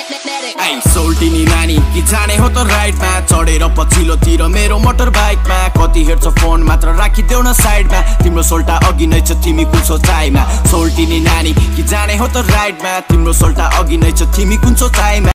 I सोल्टिनी नानी कि जाने हो त राइटमा चढेर पछिल्लोतिर मेरो मोटर बाइकमा कति हेर्छ फोन मात्र राखिदेऊ न साइडमा तिम्रो सोल्टा अघि नै छ तिमी कुन सोचाइमा सोल्टिनी नानी कि जाने हो त राइटमा तिम्रो सोल्टा अघि नै छ तिमी कुन सोचाइमा